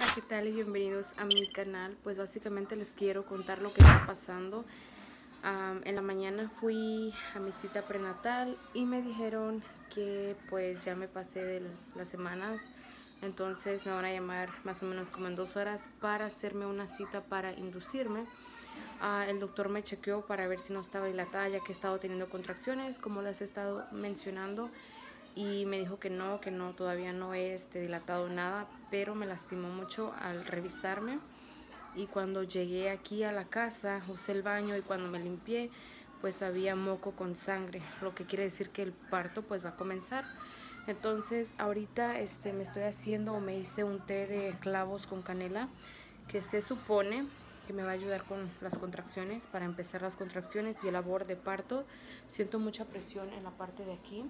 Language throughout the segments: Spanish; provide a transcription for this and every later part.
¿qué tal? Y bienvenidos a mi canal. Pues básicamente les quiero contar lo que está pasando. En la mañana fui a mi cita prenatal y me dijeron que pues ya me pasé de las semanas. Entonces me van a llamar más o menos como en 2 horas para hacerme una cita para inducirme. El doctor me chequeó para ver si no estaba dilatada, ya que he estado teniendo contracciones, como les he estado mencionando. Y me dijo que no, todavía no he dilatado nada, pero me lastimó mucho al revisarme. Y cuando llegué aquí a la casa, usé el baño y cuando me limpié, pues había moco con sangre, lo que quiere decir que el parto pues va a comenzar. Entonces ahorita me estoy haciendo o me hice un té de clavos con canela, que se supone que me va a ayudar con las contracciones, para empezar las contracciones y el labor de parto. Siento mucha presión en la parte de aquí,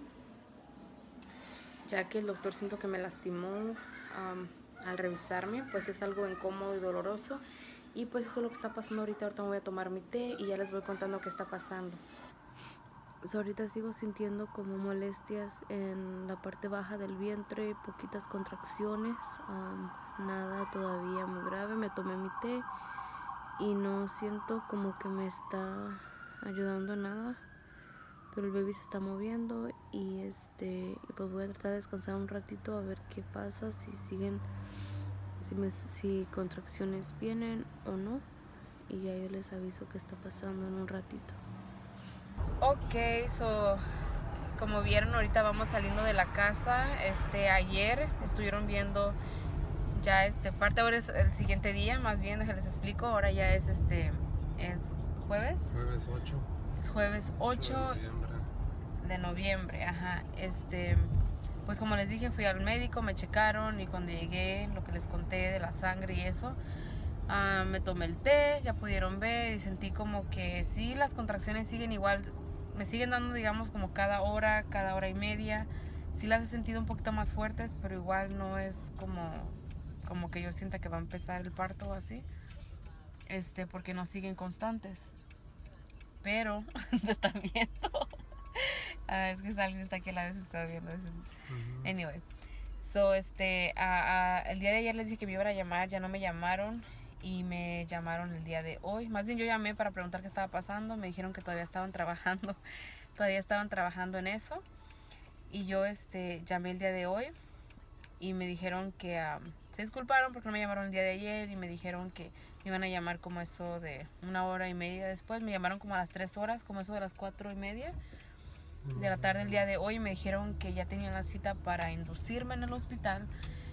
ya que el doctor siento que me lastimó al revisarme, pues es algo incómodo y doloroso. Y pues eso es lo que está pasando ahorita. Ahorita me voy a tomar mi té y ya les voy contando qué está pasando. Ahorita sigo sintiendo como molestias en la parte baja del vientre, poquitas contracciones, nada todavía muy grave. Me tomé mi té y no siento como que me está ayudando en nada, pero el bebé se está moviendo y pues voy a tratar de descansar un ratito a ver qué pasa, si siguen, si contracciones vienen o no, y ya yo les aviso qué está pasando en un ratito. Ok, como vieron, ahorita vamos saliendo de la casa. Ayer estuvieron viendo ya parte, ahora es el siguiente día, más bien, les explico. Ahora ya es es jueves. Jueves 8. Es jueves 8 de noviembre, ajá. Pues como les dije, fui al médico, me checaron y cuando llegué, lo que les conté de la sangre y eso, me tomé el té, ya pudieron ver y sentí como que sí, las contracciones siguen igual, me siguen dando, digamos, como cada hora y media. Sí las he sentido un poquito más fuertes, pero igual no es como que yo sienta que va a empezar el parto o así, porque no siguen constantes. Pero te están viendo. Es que alguien está aquí a la vez, está viendo. Anyway, el día de ayer les dije que me iban a llamar, ya no me llamaron y me llamaron el día de hoy. Más bien yo llamé para preguntar qué estaba pasando, me dijeron que todavía estaban trabajando en eso. Y yo llamé el día de hoy y me dijeron que se disculparon porque no me llamaron el día de ayer y me dijeron que me iban a llamar como eso de 1 hora y media después. Me llamaron como a las 3 horas, como eso de las 4:30 de la tarde el día de hoy. Me dijeron que ya tenían la cita para inducirme en el hospital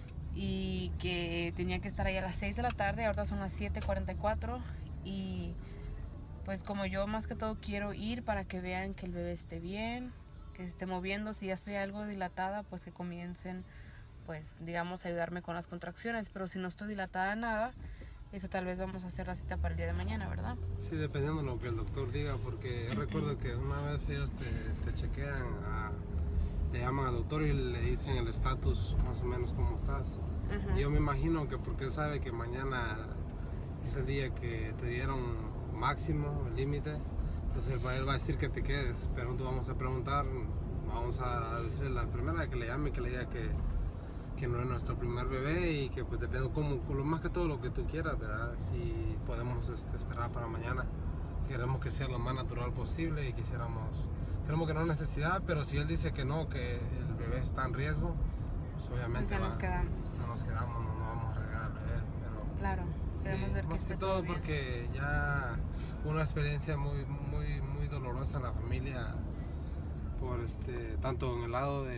y que tenía que estar ahí a las 6 de la tarde. Ahorita son las 7:44 y pues como yo más que todo quiero ir para que vean que el bebé esté bien, que se esté moviendo. Si ya estoy algo dilatada, pues que comiencen, pues digamos, a ayudarme con las contracciones. Pero si no estoy dilatada nada, eso tal vez vamos a hacer la cita para el día de mañana, ¿verdad? Sí, dependiendo de lo que el doctor diga, porque yo recuerdo que una vez ellos te chequean, te llaman al doctor y le dicen el estatus, más o menos cómo estás. Y yo me imagino que porque él sabe que mañana es el día que te dieron máximo, el límite, entonces él va a decir que te quedes, pero nosotros vamos a preguntar, vamos a decirle a la enfermera que le llame, que le diga que no es nuestro primer bebé y que pues depende lo más que todo lo que tú quieras, ¿verdad? Si podemos esperar para mañana. Queremos que sea lo más natural posible y queremos que no hay necesidad, pero si él dice que no, que el bebé está en riesgo, pues obviamente ya nos quedamos. No nos quedamos, no vamos a regar al bebé, pero claro, queremos ver que más esté que todo bien. porque ya una experiencia muy dolorosa en la familia por tanto en el lado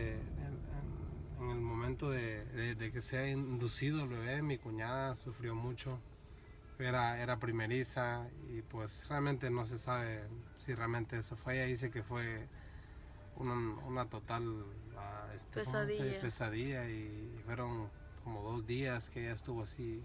en el momento de que sea inducido el bebé. Mi cuñada sufrió mucho, era primeriza y pues realmente no se sabe si realmente eso fue. Ella dice que fue una total pesadilla y fueron como 2 días que ella estuvo así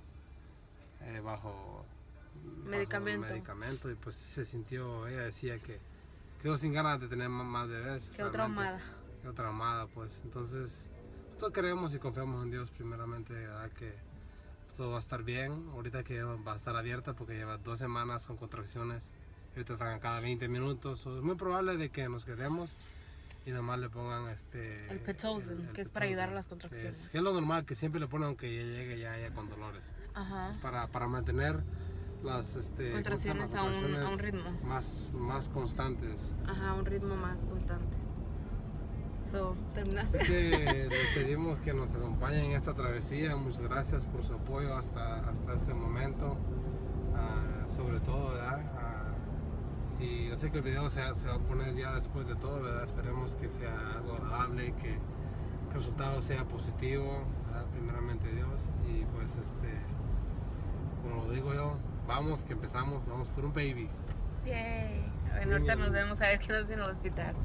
bajo medicamento y pues se sintió, ella decía que quedó sin ganas de tener más bebés. Quedó traumada. Quedó traumada, pues. Entonces nosotros creemos y confiamos en Dios primeramente, ¿verdad? Que todo va a estar bien. Ahorita que va a estar abierta porque lleva 2 semanas con contracciones. Ahorita están cada 20 minutos. Es muy probable de que nos quedemos y nomás le pongan el Pitocin, que es para ayudar a las contracciones. Es lo normal que siempre le ponen, aunque ya llegue ya con dolores. Ajá. Pues para mantener las contracciones a un ritmo más constantes. Ajá, un ritmo más constante. ¿Terminaste? Así que le pedimos que nos acompañen en esta travesía. Muchas gracias por su apoyo hasta este momento. Sobre todo, ¿verdad? Sí, yo sé que el video se va a poner ya después de todo, ¿verdad? Esperemos que sea algo agradable, que el resultado sea positivo, ¿verdad? Primeramente Dios. Y pues como lo digo yo, vamos que empezamos, vamos por un baby. Yay. Bueno, ahorita nos vemos a ver qué nos hacen en el hospital.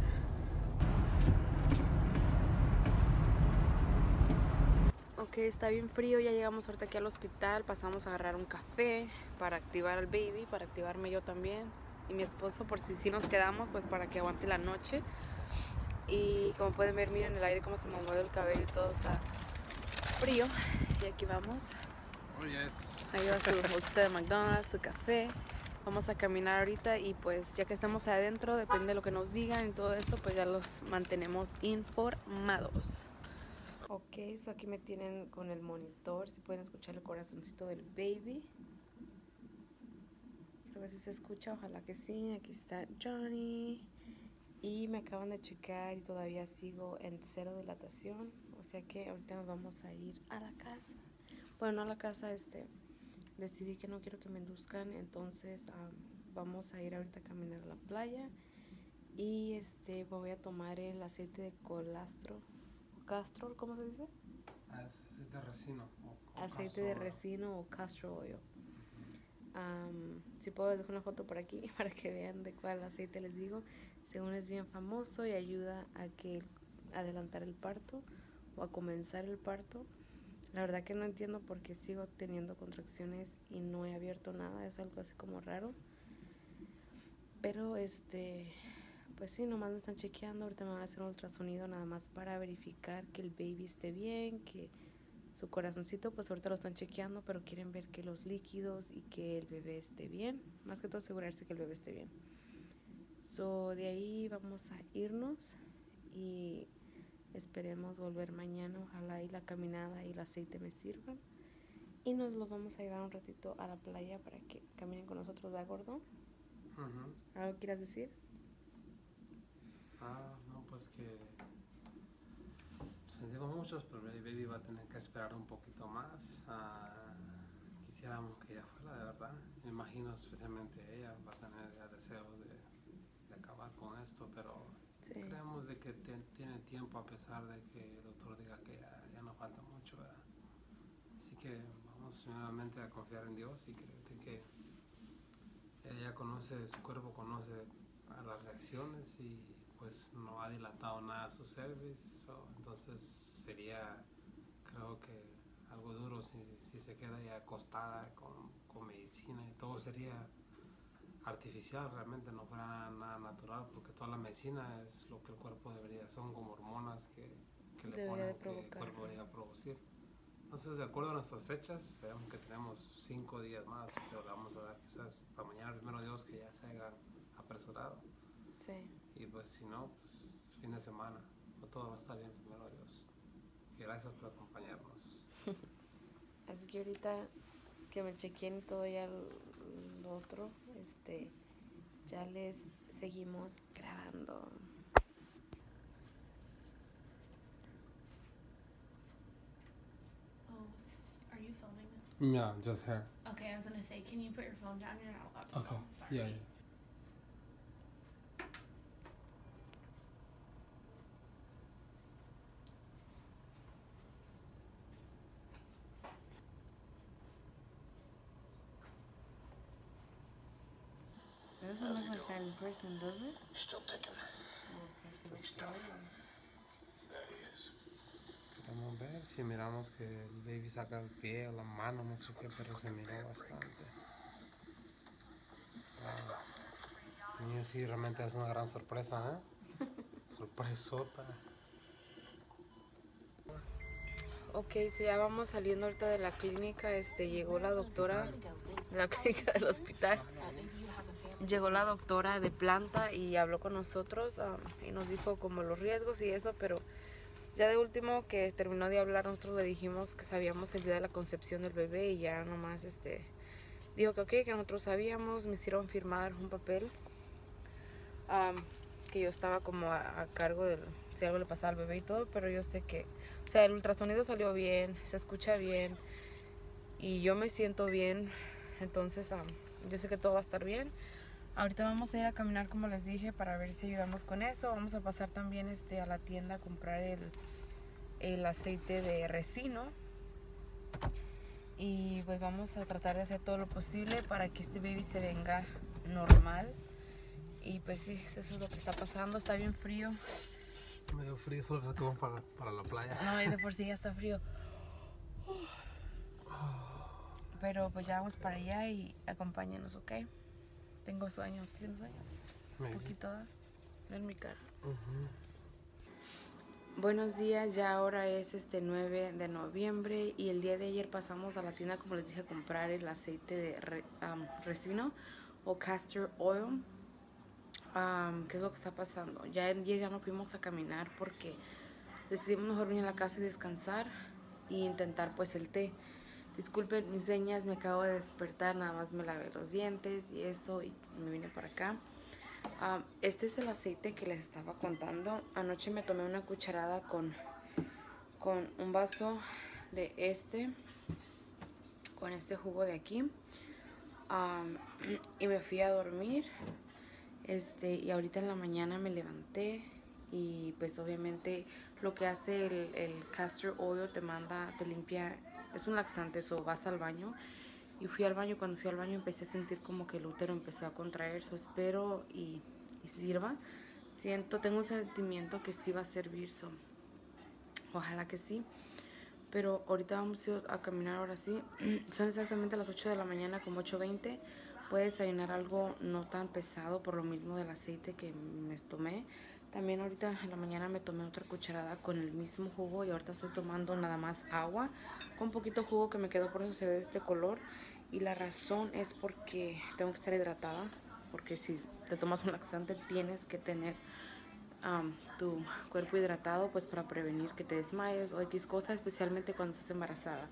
Ok, está bien frío, ya llegamos ahorita aquí al hospital, pasamos a agarrar un café para activar al baby, para activarme yo también y mi esposo por si nos quedamos, pues para que aguante la noche. Y como pueden ver, miren el aire, cómo se me mueve el cabello y todo está frío. Y aquí vamos. Oh, yes. Ahí va su bolsita de McDonald's, su café. Vamos a caminar ahorita y pues ya que estamos adentro, depende de lo que nos digan y todo eso, pues ya los mantenemos informados. Ok, so aquí me tienen con el monitor, si pueden escuchar el corazoncito del baby. Creo que sí se escucha, ojalá que sí. Aquí está Johnny. Y me acaban de checar y todavía sigo en 0 dilatación. O sea que ahorita nos vamos a ir a la casa. Bueno, no a la casa, decidí que no quiero que me induzcan, entonces vamos a ir ahorita a caminar a la playa. Y voy a tomar el aceite de colastro. ¿Castrol? ¿Cómo se dice? Aceite de resino. Aceite de resino o castor oil. Si puedo, les dejo una foto por aquí para que vean de cuál aceite les digo. Según es bien famoso y ayuda a adelantar el parto o a comenzar el parto. La verdad que no entiendo por qué sigo teniendo contracciones y no he abierto nada. Es algo así como raro. Pero pues sí, nomás me están chequeando. Ahorita me van a hacer un ultrasonido nada más para verificar que el baby esté bien, que su corazoncito, pues ahorita lo están chequeando, pero quieren ver que los líquidos y que el bebé esté bien. Más que todo asegurarse que el bebé esté bien. De ahí vamos a irnos y esperemos volver mañana. Ojalá y la caminada y el aceite me sirvan. Y nos los vamos a llevar un ratito a la playa para que caminen con nosotros, ¿verdad, gordo? ¿Algo quieras decir? No, pues que lo sentimos muchos, pero el baby va a tener que esperar un poquito más. Quisiéramos que ella fuera, de verdad. Me imagino especialmente ella va a tener ya deseos de acabar con esto, pero sí, creemos de que tiene tiempo a pesar de que el doctor diga que ya no falta mucho, ¿verdad? Así que vamos nuevamente a confiar en Dios y creer que ella conoce, su cuerpo conoce a las reacciones y pues no ha dilatado nada su cervix, entonces sería, creo que algo duro si se queda ya acostada con medicina y todo sería artificial, realmente no fuera nada natural, porque toda la medicina es lo que el cuerpo debería, son como hormonas que le ponen, que el cuerpo debería producir. Entonces, de acuerdo a nuestras fechas, sabemos que tenemos 5 días más, pero le vamos a dar quizás para mañana, primero Dios, que ya se haya apresurado. Sí. Y pues si no, pues fin de semana, todo va a estar bien, primero Dios. Y gracias por acompañarnos. Así que ahorita que me chequeen y todo ya lo otro, ya les seguimos grabando. Are you filming? Yeah, just her. Okay, I was gonna say, can you put your phone down? You're not allowed to Okay. film. Sorry. Yeah. It doesn't look like that in person, does it? Still ticking. He's tough. There he is. Queremos ver si miramos que el baby saca el pie o la mano, no sé qué, pero se miró bastante. Y sí, realmente es una gran sorpresa, ¿eh? Sorpresota. Ok, so ya vamos saliendo ahorita de la clínica. Llegó la doctora de la clínica del hospital. Llegó la doctora de planta y habló con nosotros y nos dijo como los riesgos y eso, pero Ya de último que terminó de hablar, nosotros le dijimos que sabíamos el día de la concepción del bebé y ya nomás dijo que ok, que nosotros sabíamos. Me hicieron firmar un papel que yo estaba como a cargo de si algo le pasaba al bebé y todo, pero yo sé que, o sea, el ultrasonido salió bien, se escucha bien y yo me siento bien, entonces yo sé que todo va a estar bien. Ahorita vamos a ir a caminar como les dije para ver si ayudamos con eso. Vamos a pasar también a la tienda a comprar el aceite de resino y pues vamos a tratar de hacer todo lo posible para que este baby se venga normal. Y pues sí, eso es lo que está pasando. Está bien frío. Medio frío, solo sacamos para la playa. No, de por sí ya está frío. Pero pues ya vamos para allá y acompáñanos, ¿ok? Tengo sueño. ¿Tienes sueño? Un poquito, ¿verdad? En mi cara. Buenos días, ya ahora es 9 de noviembre y el día de ayer pasamos a la tienda, como les dije, a comprar el aceite de resino o castor oil. ¿Qué es lo que está pasando? Ya no fuimos a caminar porque decidimos mejor venir a la casa y descansar y intentar pues el té. Disculpen mis greñas, me acabo de despertar, nada más me lavé los dientes y eso y me vine para acá. Este es el aceite que les estaba contando. Anoche me tomé una cucharada con un vaso de con este jugo de aquí y me fui a dormir. Y ahorita en la mañana me levanté y pues obviamente lo que hace el castor oil te limpia, es un laxante, eso vas al baño. Y fui al baño, cuando fui al baño empecé a sentir como que el útero empezó a contraer, espero y sirva. Tengo un sentimiento que sí va a servir, ojalá que sí. Pero ahorita vamos a caminar ahora sí. Son exactamente las 8 de la mañana, como 8:20. Voy a desayunar algo no tan pesado por lo mismo del aceite que me tomé. También ahorita en la mañana me tomé otra cucharada con el mismo jugo y ahorita estoy tomando nada más agua con poquito jugo que me quedó, por eso se ve de este color. Y la razón es porque tengo que estar hidratada, porque si te tomas un laxante tienes que tener tu cuerpo hidratado pues para prevenir que te desmayes o X cosa, especialmente cuando estás embarazada.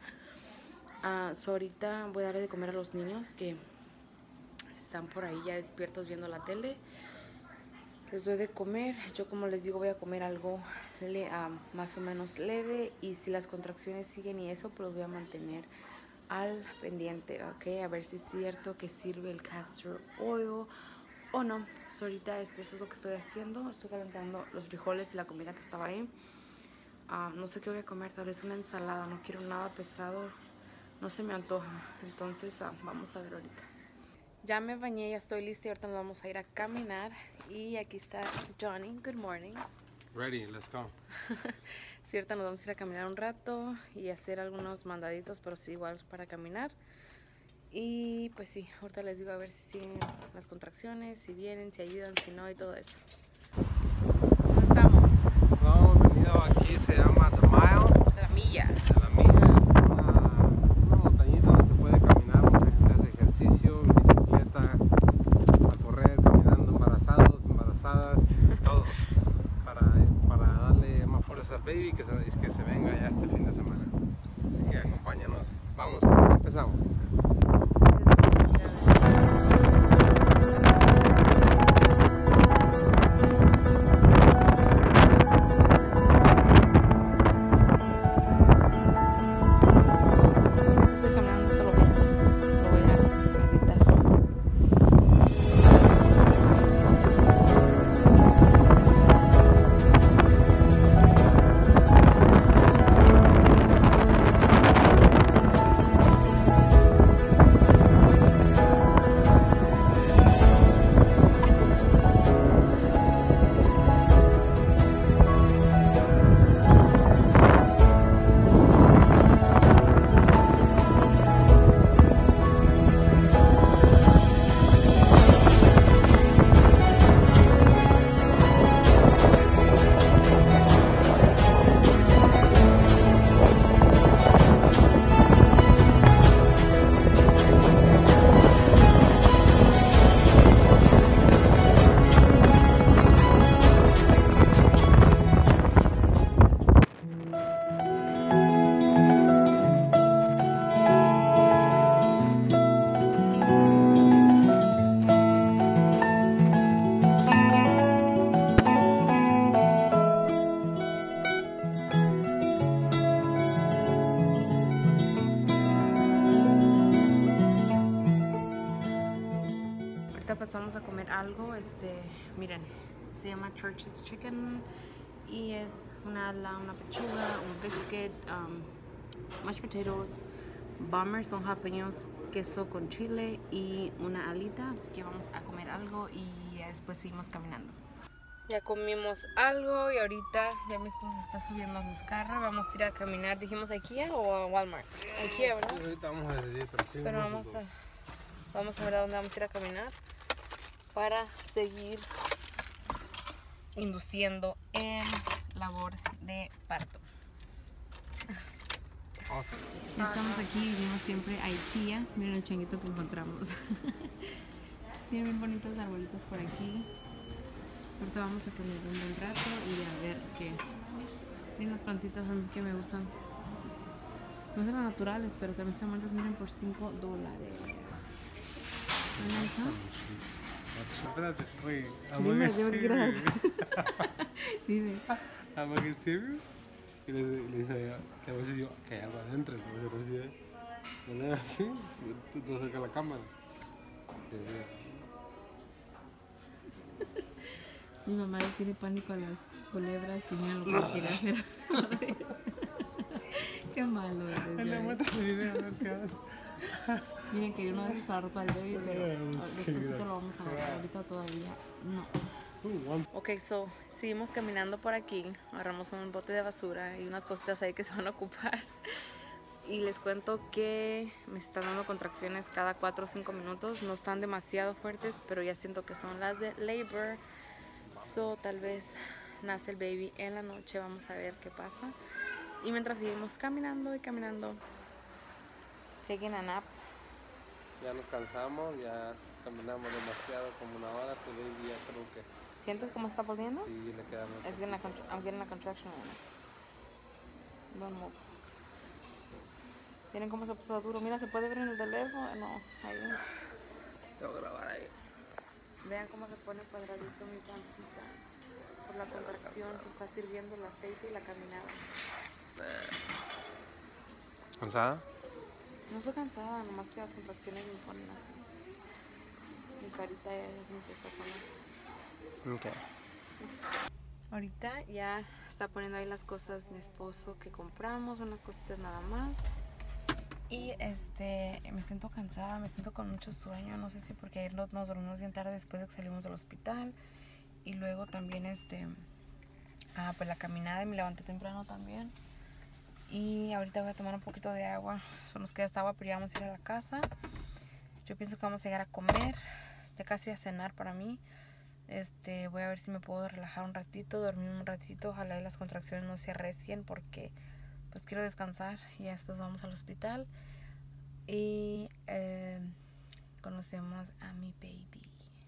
Ahorita voy a darle de comer a los niños que están por ahí ya despiertos viendo la tele. Les doy de comer. Yo, como les digo, voy a comer algo más o menos leve y si las contracciones siguen y eso, pues voy a mantener al pendiente, ¿ok? A ver si es cierto que sirve el castor oil o no. Ahorita eso es lo que estoy haciendo. Estoy calentando los frijoles y la comida que estaba ahí. No sé qué voy a comer, tal vez una ensalada. No quiero nada pesado, no se me antoja. Entonces vamos a ver ahorita. Ya me bañé, ya estoy lista y ahorita nos vamos a ir a caminar. Y aquí está Johnny. Good morning. Ready, let's go. Sí, ahorita nos vamos a ir a caminar un rato y hacer algunos mandaditos, pero sí igual para caminar. Y pues sí, ahorita les digo a ver si siguen las contracciones, si vienen, si ayudan, si no y todo eso. ¿Dónde estamos? No, hemos venido aquí, se llama The Mile. De la milla. La milla es una montañita donde se puede caminar, mucha gente hace ejercicio, bicicleta, a correr, caminando, embarazadas, todo. Para darle más fuerza al baby que se venga ya este fin de semana. Así que acompáñanos. Vamos, empezamos. pasamos a comer algo. Miren, se llama Church's Chicken y es una ala, una pechuga, un biscuit, mashed potatoes, bombers, son jalapeños, queso con chile y una alita. Así que vamos a comer algo y después seguimos caminando. Ya comimos algo y ahorita ya mi esposa está subiendo al carro. Vamos a ir a caminar. ¿Dijimos a IKEA o a Walmart? IKEA, ¿verdad? Sí, ahorita vamos a decidir, pero vamos a ver a dónde vamos a ir a caminar para seguir induciendo en labor de parto. Awesome. Ya estamos aquí, venimos siempre a IKEA. Miren el changuito que encontramos. Tiene bien bonitos arbolitos por aquí. Ahorita vamos a caminar un buen rato y a ver qué. Miren las plantitas a mí que me gustan. No son las naturales, pero también están bonitas. Miren por $5. ¿Ven eso? Espérate, wait. Dime, gracias. Dime. ¿Am I serious? Y le dice a ella, que a veces yo, que hay algo adentro, y a veces recibe. Y le así, tú acercas la cámara. Y decía, mi mamá le tiene pánico a las culebras y mira lo que quiere hacer. Qué malo eres. le muestra el video, a ver qué hace. Miren que yo no dejo para ropa del baby, pero después lo vamos a ver. Ahorita todavía no. Ok, so seguimos caminando por aquí. Agarramos un bote de basura y unas cositas ahí que se van a ocupar. Y les cuento que me están dando contracciones cada 4 o 5 minutos. No están demasiado fuertes, pero ya siento que son las de labor. So tal vez nace el baby en la noche. Vamos a ver qué pasa. Y mientras seguimos caminando y caminando, taking a nap. Ya nos cansamos, ya caminamos demasiado, como una hora. Su baby ya creo que... ¿Sientes cómo está volviendo? Sí, le queda mucho. I'm getting a contraction. Don't move. Miren cómo se puso duro. Mira, se puede ver en el teléfono. No, ahí. Tengo que grabar ahí. Vean cómo se pone cuadradito mi pancita. Por la contracción, se está sirviendo el aceite y la caminada. ¿Cansada? No estoy cansada, nomás que las contracciones me ponen así. Mi carita ya se empieza a poner. Ok. Ahorita ya está poniendo ahí las cosas mi esposo que compramos, unas cositas nada más. Y me siento cansada, me siento con mucho sueño. No sé si porque ayer nos dormimos bien tarde después de que salimos del hospital. Y luego también pues la caminada, y me levanté temprano también. Y ahorita voy a tomar un poquito de agua. Solo nos queda esta agua, pero ya vamos a ir a la casa. Yo pienso que vamos a llegar a comer, ya casi a cenar para mí. Voy a ver si me puedo relajar un ratito, dormir un ratito. Ojalá y las contracciones no se arrecien porque pues quiero descansar. Y ya después vamos al hospital y conocemos a mi baby.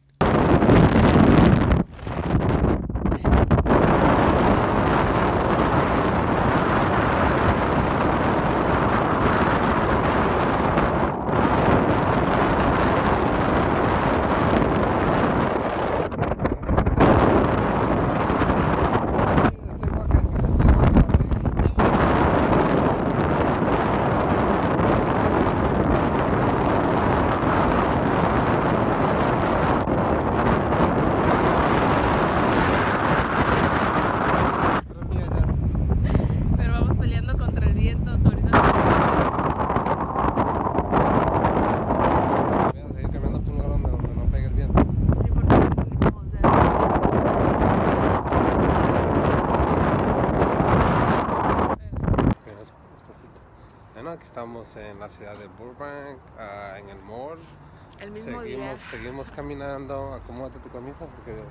Aquí estamos en la ciudad de Burbank, en el mall. El mismo día. Seguimos caminando. Acomódate tu camisa porque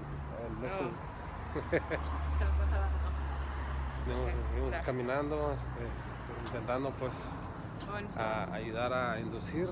seguimos caminando, intentando pues ayudar a inducir.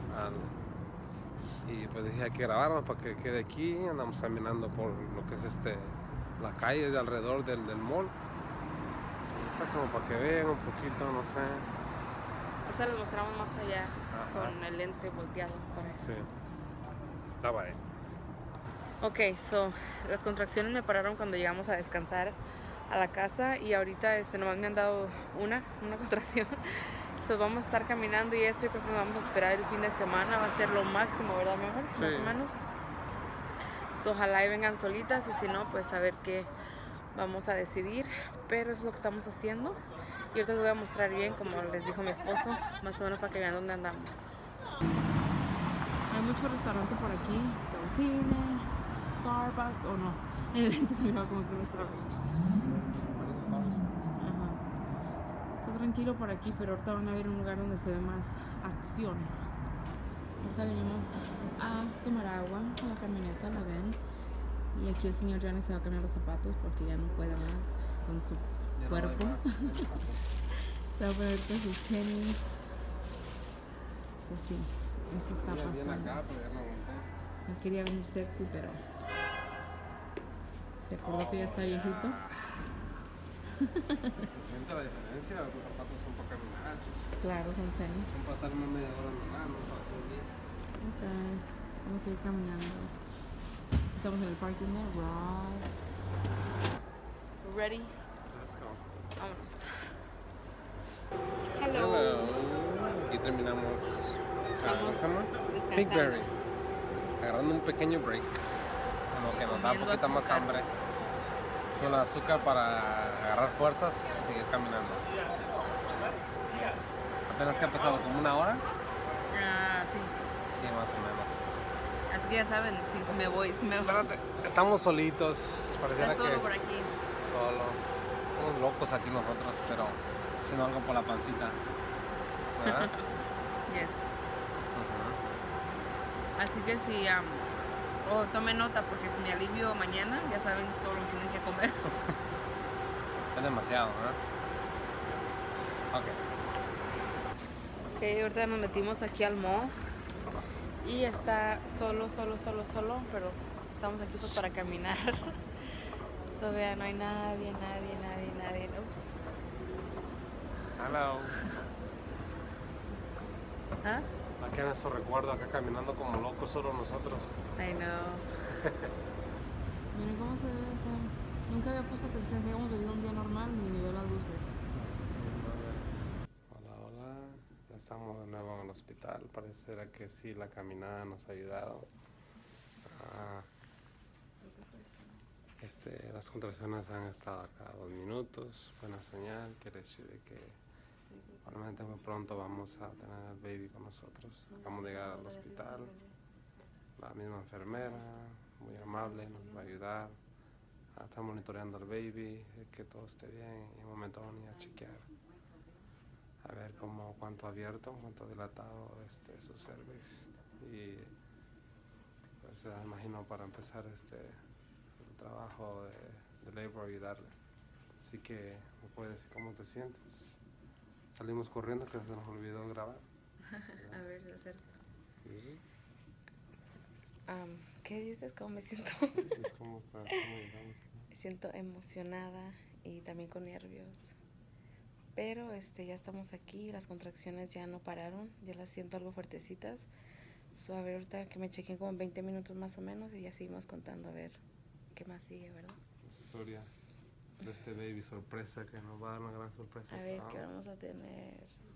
Y pues dije que grabáramos para que quede aquí. Andamos caminando por lo que es la calle de alrededor del mall. Y está como para que vean un poquito, no sé. Ahorita les mostramos más allá. Ajá. Con el lente volteado para eso. Sí. Está bien. Ok, las contracciones me pararon cuando llegamos a descansar a la casa y ahorita nomás me han dado una contracción. Vamos a estar caminando y yo creo que nos vamos a esperar el fin de semana. Va a ser lo máximo, ¿verdad, mi amor? Sí. Más o menos. So, ojalá y vengan solitas y si no, pues a ver qué vamos a decidir. Pero eso es lo que estamos haciendo. Y ahorita les voy a mostrar bien, como les dijo mi esposo, más o menos para que vean dónde andamos. Hay mucho restaurante por aquí. Está el cine, Starbucks, o no. En el lente se miraba como que un Starbucks. Ajá. Está tranquilo por aquí, pero ahorita van a ver un lugar donde se ve más acción. Ahorita venimos a tomar agua a la camioneta, la ven. Y aquí el señor Johnny se va a cambiar los zapatos porque ya no puede más con su cuerpo. Se va a poner con sus tenis. Eso sí, eso está pasando. Acá, pero ya no aguanté. No quería venir sexy, pero se acordó que ya está viejito. ¿Se siente la diferencia? Estos zapatos son para caminar. Claro, son tenis. Son para estar una media hora normal, no para todo el día. Ok, vamos a ir caminando. Estamos en el parking de Ross. Ready? Let's go. Vámonos. Aquí terminamos. ¿Cómo se llama? Descansando. Pinkberry. Agarrando un pequeño break. Como que nos da un Comiendo poquito más azúcar. hambre. Es un azúcar para agarrar fuerzas y seguir caminando. Apenas que ha pasado como una hora. Ah, sí. Sí, más o menos. Así que ya saben, si me voy, Espérate, estamos solitos. Pareciera Está solo que por aquí. solo. Somos locos aquí nosotros, pero haciendo algo por la pancita. ¿Verdad? Yes. Ujú. Así que si, tomen nota porque si me alivio mañana, ya saben todo lo que tienen que comer. Es demasiado, ¿verdad? Ok. Ok, ahorita nos metimos aquí al mall y está solo, pero estamos aquí pues para caminar. So, vean, no hay nadie. Ups. Hello. ¿Ah? Aquí en nuestro recuerdo, acá caminando como locos solo nosotros. I know. Miren cómo se ve esto. Nunca había puesto atención, si habíamos venido un día normal ni veo las luces. Hola. Ya estamos de nuevo en el hospital. Pareciera que sí, la caminada nos ha ayudado. Las contracciones han estado acá 2 minutos. Buena señal. Quiere decir de que probablemente muy pronto vamos a tener al baby con nosotros. Acabamos de llegar al hospital. La misma enfermera, muy amable, nos va a ayudar. Está monitoreando al baby, que todo esté bien. Y en un momento vamos a ir a chequear. A ver cuánto abierto, cuánto dilatado su cervix. Y pues imagino para empezar el trabajo de labor ayudarle. Así que me puedes decir cómo te sientes. Salimos corriendo que se nos olvidó grabar. A ver, se acerca. ¿Qué dices? ¿Cómo me siento? Pues, ¿cómo está? ¿Cómo llegamos? Me siento emocionada y también con nervios. Pero ya estamos aquí, las contracciones ya no pararon, ya las siento algo fuertecitas. So, a ver, ahorita que me chequen como en 20 minutos más o menos y ya seguimos contando a ver qué más sigue, ¿verdad? Historia de este baby sorpresa que nos va a dar una gran sorpresa. A ver qué vamos a tener.